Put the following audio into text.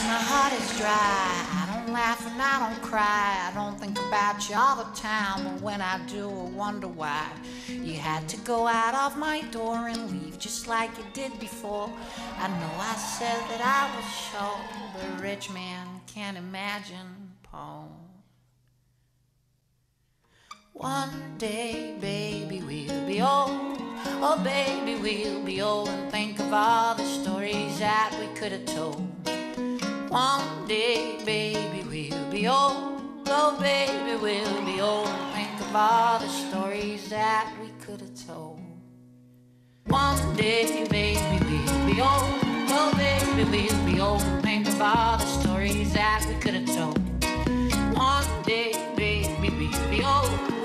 my heart is dry. I don't laugh and I don't cry. I don't think about you all the time, but when I do, I wonder why you had to go out of my door and leave just like you did before. I know I said that I was sure, but a rich man can't imagine Paul. One day, baby, we'll be old. Oh, baby, we'll be old and think of all the stories that we could have told. One day, baby, we'll be old. Oh, baby, we'll be old and think of all the stories that we could have told. One day, baby, we'll be old. Oh, baby, we'll be old and think of all the stories that we could have told. One day, baby, we'll be old.